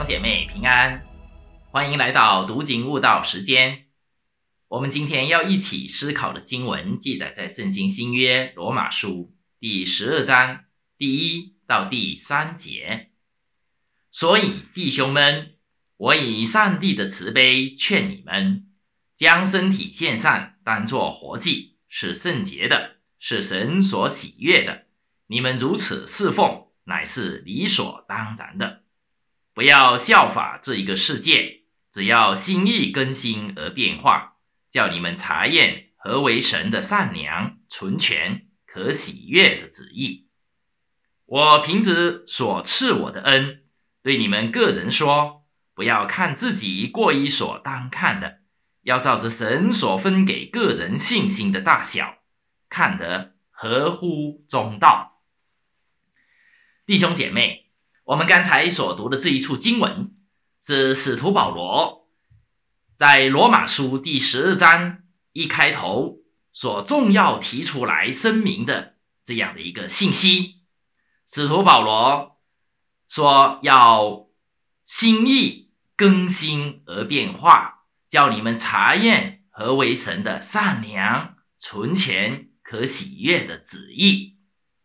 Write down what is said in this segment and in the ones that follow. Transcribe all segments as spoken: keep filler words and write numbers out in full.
兄姐妹平安，欢迎来到读经悟道时间。我们今天要一起思考的经文记载在圣经新约罗马书第十二章第一到第三节。所以弟兄们，我以上帝的慈悲劝你们，将身体献上，当作活祭，是圣洁的，是神所喜悦的。你们如此侍奉，乃是理所当然的。不要效法这一个世界，只要心意更新而变化，叫你们查验何为神的善良、纯全、可喜悦的旨意。我凭着所赐我的恩，对你们个人说，不要看自己过于所当看的，要照着神所分给个人信心的大小，看得合乎中道。弟兄姐妹，我们刚才所读的这一处经文，是使徒保罗在罗马书第十二章一开头所重要提出来声明的这样的一个信息。使徒保罗说要心意更新而变化，叫你们查验何为神的善良、纯全、可喜悦的旨意。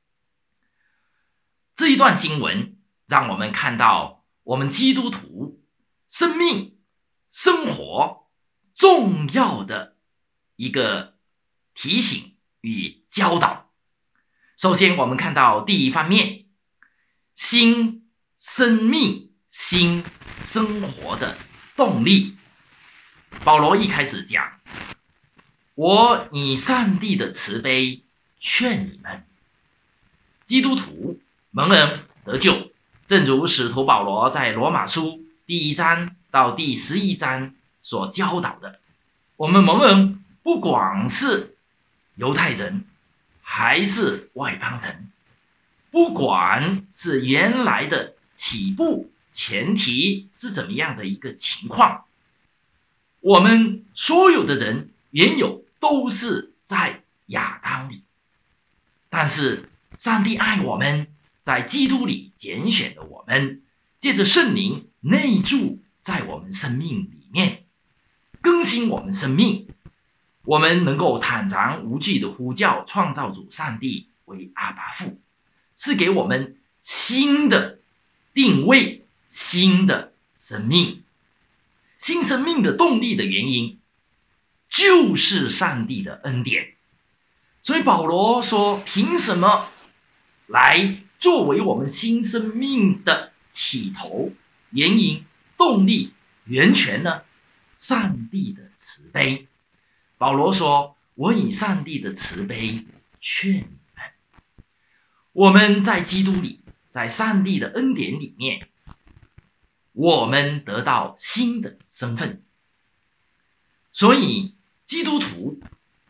这一段经文让我们看到我们基督徒生命生活重要的一个提醒与教导。首先我们看到第一方面，新生命、新生活的动力。保罗一开始讲，我以上帝的慈悲劝你们。基督徒蒙恩得救，正如使徒保罗在罗马书第一章到第十一章所教导的，我们蒙恩不管是犹太人还是外邦人，不管是原来的起步前提是怎么样的一个情况，我们所有的人原有都是在亚当里，但是上帝爱我们，在基督里拣选了我们，借着圣灵内住在我们生命里面，更新我们生命，我们能够坦然无惧的呼叫创造主上帝为阿爸父，是给我们新的定位、新的生命。新生命的动力的原因就是上帝的恩典。所以保罗说，凭什么来作为我们新生命的起头、原因、动力、源泉呢？上帝的慈悲。保罗说，我以上帝的慈悲劝你们。我们在基督里，在上帝的恩典里面，我们得到新的身份。所以基督徒、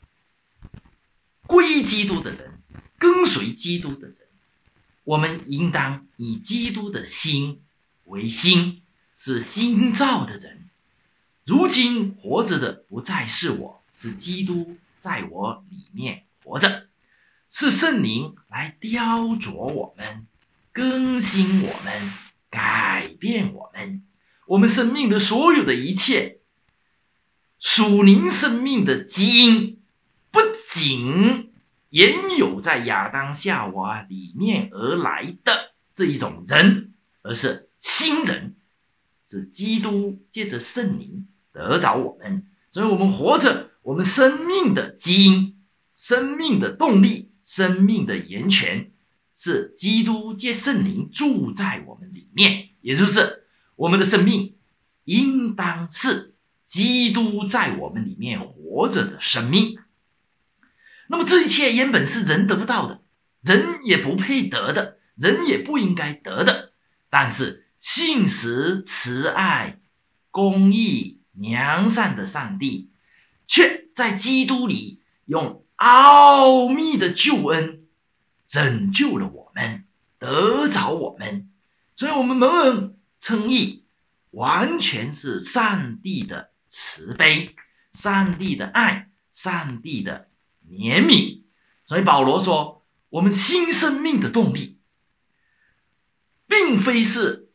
归基督的人、跟随基督的人，我们应当以基督的心为心，是新造的人。如今活着的不再是我，是基督在我里面活着，是圣灵来雕琢我们、更新我们、改变我们。我们生命的所有的一切属灵生命的基因，不仅原有在亚当夏娃里面而来的这一种人，而是新人，是基督借着圣灵得着我们。所以我们活着，我们生命的基因、生命的动力、生命的源泉，是基督借圣灵住在我们里面。也就是我们的生命应当是基督在我们里面活着的生命。那么这一切原本是人得不到的，人也不配得的，人也不应该得的，但是信实、慈爱、公义、良善的上帝却在基督里用奥秘的救恩拯救了我们，得着我们。所以我们蒙恩称义，完全是上帝的慈悲、上帝的爱、上帝的怜悯。所以保罗说，我们新生命的动力并非是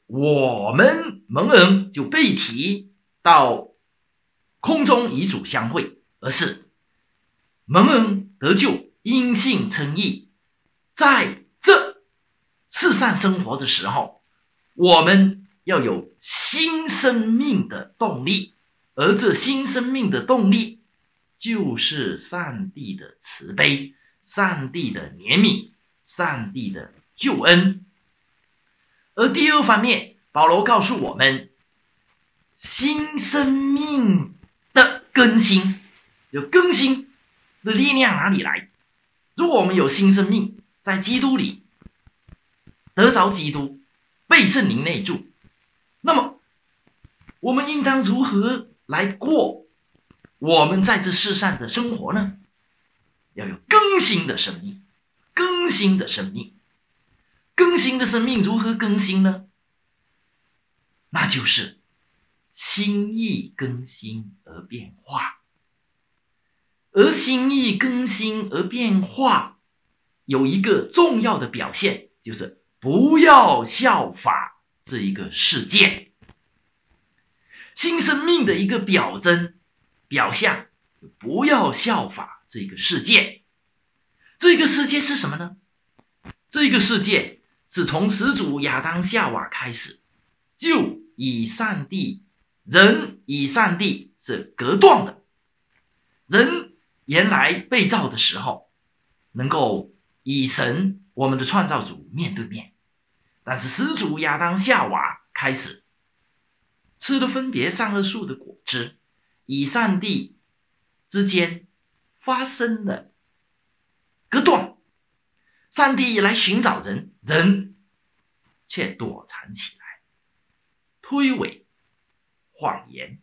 我们蒙恩就被提到空中与主相会，而是蒙恩得救，因信称义，在这世上生活的时候，我们要有新生命的动力，而这新生命的动力就是上帝的慈悲，上帝的怜悯，上帝的救恩。而第二方面，保罗告诉我们，新生命的更新，有更新的力量哪里来？如果我们有新生命，在基督里得着基督，被圣灵内住，那么我们应当如何来过我们在这世上的生活呢？要有更新的生命，更新的生命，更新的生命如何更新呢？那就是心意更新而变化。而心意更新而变化有一个重要的表现，就是不要效法这一个世界。新生命的一个表征表象，不要效法这个世界。这个世界是什么呢？这个世界是从始祖亚当夏娃开始，就以上帝人与上帝是隔断的。人原来被造的时候能够与神我们的创造主面对面，但是始祖亚当夏娃开始吃了分别善恶树的果汁，与上帝之间发生了隔断。上帝来寻找人，人却躲藏起来，推诿谎言。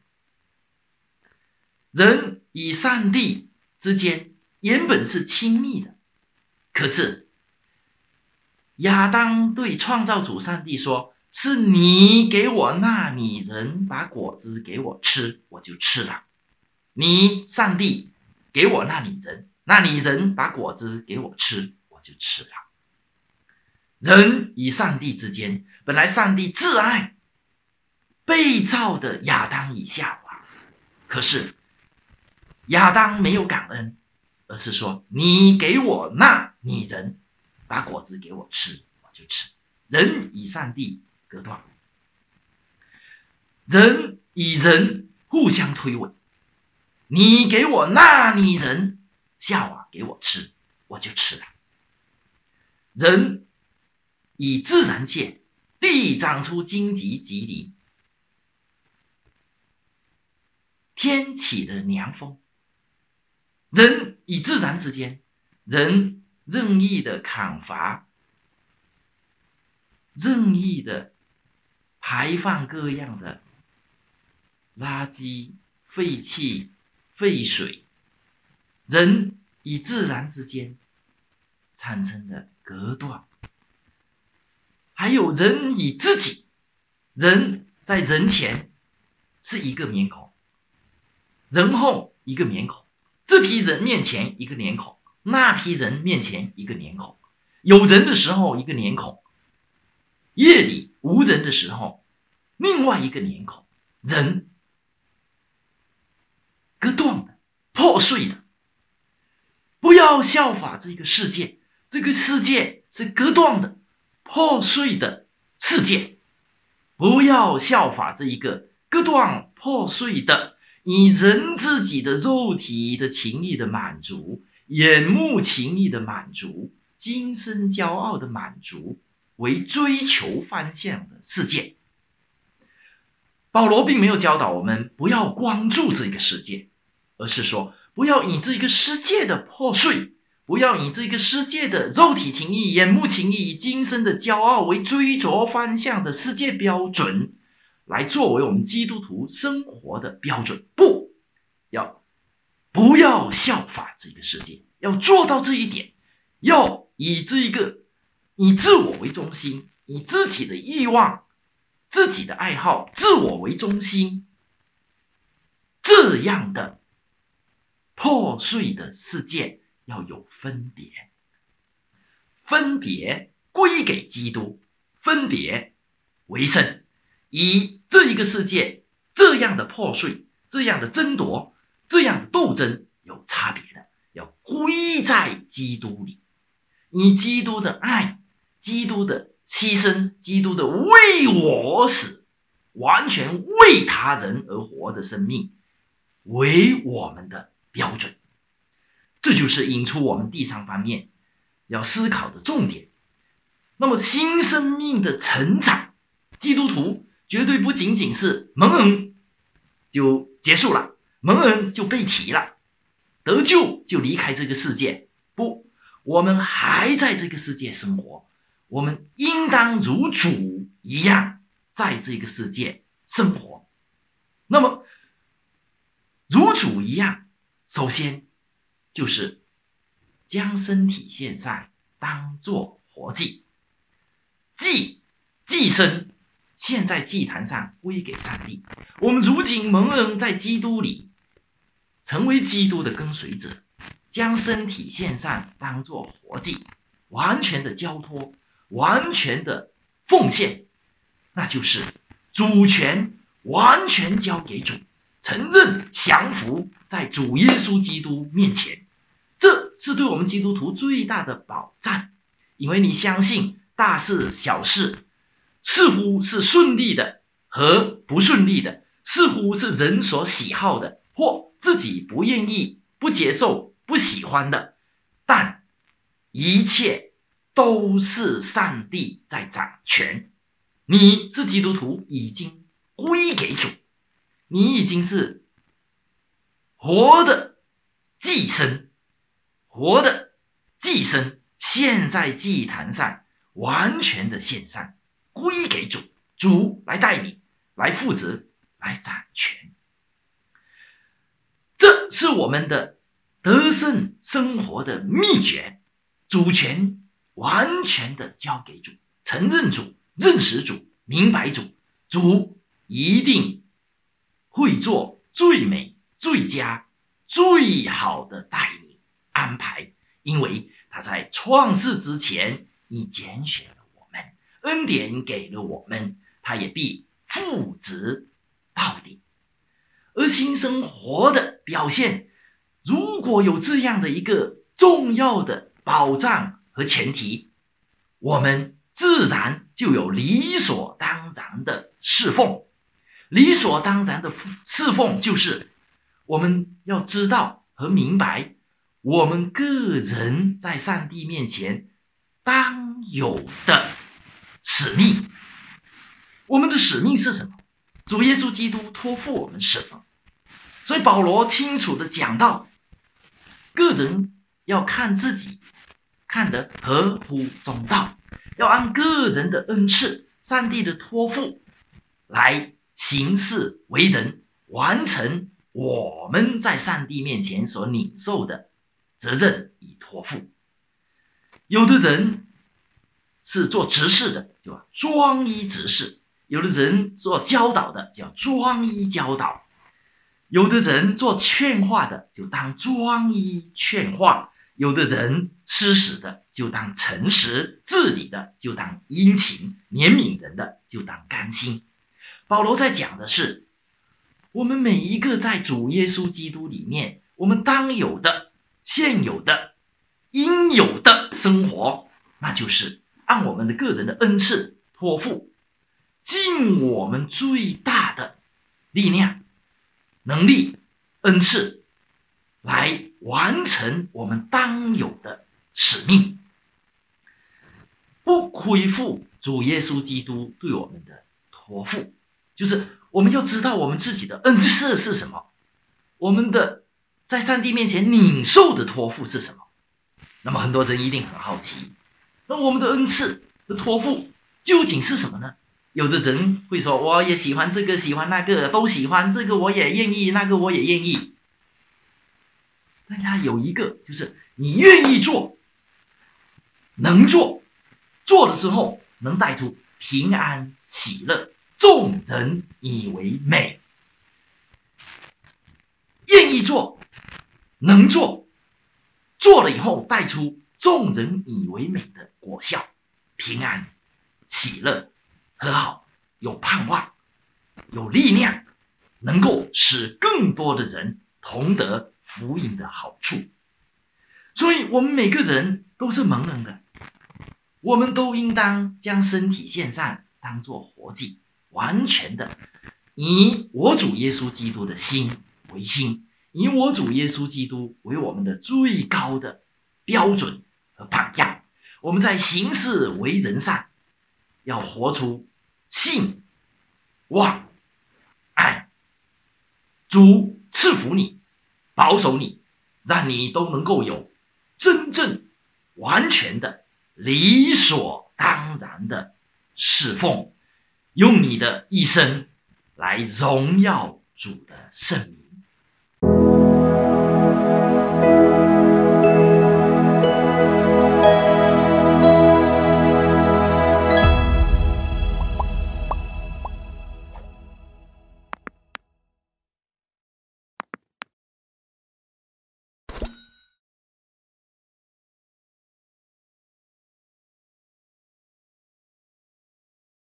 人与上帝之间原本是亲密的，可是亚当对创造主上帝说，是你给我那女人把果子给我吃，我就吃了。你上帝给我那女人，那女人把果子给我吃，我就吃了。人与上帝之间，本来上帝挚爱被造的亚当与夏娃，可是亚当没有感恩，而是说，你给我那女人把果子给我吃，我就吃。人与上帝隔断，人与人互相推诿，你给我那女人夏娃给我吃，我就吃了。人与自然界，地长出荆棘棘藜，天起了凉风。人与自然之间，人任意的砍伐，任意的排放各样的垃圾、废气、废水，人与自然之间产生了隔断。还有人与自己，人在人前是一个面孔，人后一个面孔，这批人面前一个脸孔，那批人面前一个脸孔，有人的时候一个脸孔，夜里无人的时候另外一个脸孔。人隔断的，破碎的，不要效法这个世界，这个世界是隔断的，破碎的世界，不要效法这一个隔断破碎的，以人自己的肉体的情欲的满足，眼目情欲的满足，今生骄傲的满足为追求方向的世界。保罗并没有教导我们不要关注这个世界，而是说不要以这个世界的破碎，不要以这个世界的肉体情欲、眼目情欲、以今生的骄傲为追逐方向的世界标准来作为我们基督徒生活的标准。不要不要效法这个世界，要做到这一点，要以这一个以自我为中心，以自己的欲望、自己的爱好、自我为中心，这样的破碎的世界要有分别，分别归给基督，分别为胜，与这一个世界这样的破碎、这样的争夺、这样的斗争有差别的，要归在基督里，以基督的爱、基督的牺牲、基督的为我死，完全为他人而活的生命为我们的标准。这就是引出我们第三方面要思考的重点。那么新生命的成长，基督徒绝对不仅仅是蒙恩就结束了，蒙恩就被提了，得救就离开这个世界。不，我们还在这个世界生活，我们应当如主一样在这个世界生活。那么如主一样，首先就是将身体献上，当作活祭，祭祭牲献在祭坛上，归给上帝。我们如今蒙恩在基督里，成为基督的跟随者，将身体献上，当作活祭，完全的交托，完全的奉献，那就是主权完全交给主，承认降服在主耶稣基督面前。这是对我们基督徒最大的保障，因为你相信大事小事似乎是顺利的和不顺利的，似乎是人所喜好的或自己不愿意、不接受、不喜欢的，但一切都是上帝在掌权。你是基督徒，已经归给主，你已经是活的祭牲，活的祭牲献在祭坛上，完全的献上，归给主，主来带领，来负责，来掌权。这是我们的得胜生活的秘诀，主权完全的交给主，承认主，认识主，明白主，主一定会做最美、最佳、最好的带领安排，因为他在创世之前已拣选了我们，恩典给了我们，他也必负责到底。而新生活的表现，如果有这样的一个重要的保障和前提，我们自然就有理所当然的侍奉。理所当然的侍奉就是我们要知道和明白我们个人在上帝面前当有的使命。我们的使命是什么？主耶稣基督托付我们什么？所以保罗清楚地讲到，个人要看自己看得合乎中道，要按个人的恩赐、上帝的托付来行事为人，完成我们在上帝面前所领受的责任与托付。有的人是做执事的，就要专一执事；有的人做教导的，就要专一教导；有的人做劝化的，就当专一劝化；有的人施使的，就当诚实；治理的，就当殷勤；怜悯人的，就当甘心。保罗在讲的是，我们每一个在主耶稣基督里面，我们当有的、现有的、应有的生活，那就是按我们的个人的恩赐托付，尽我们最大的力量、能力、恩赐，来完成我们当有的使命，不亏负主耶稣基督对我们的托付。就是我们要知道我们自己的恩赐是什么，我们的在上帝面前领受的托付是什么。那么很多人一定很好奇，那我们的恩赐的托付究竟是什么呢？有的人会说，我也喜欢这个喜欢那个，都喜欢，这个我也愿意，那个我也愿意。但他有一个，就是你愿意做，能做，做了之后能带出平安喜乐，众人以为美。愿意做，能做，做了以后带出众人以为美的果效，平安喜乐和好， 有盼望，有力量，能够使更多的人同得福音的好处。所以我们每个人都是蒙恩的，我们都应当将身体献上，当作活祭，完全的以我主耶稣基督的心为心，以我主耶稣基督为我们的最高的标准和榜样。我们在行事为人上要活出信、望、爱。主赐福你，保守你，让你都能够有真正完全的理所当然的侍奉，用你的一生来荣耀主的圣名。